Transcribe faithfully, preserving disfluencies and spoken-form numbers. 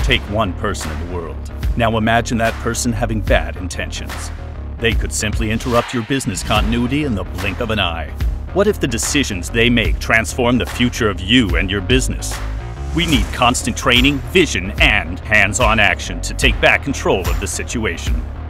Take one person in the world. Now imagine that person having bad intentions. They could simply interrupt your business continuity in the blink of an eye. What if the decisions they make transform the future of you and your business? We need constant training, vision, and hands-on action to take back control of the situation.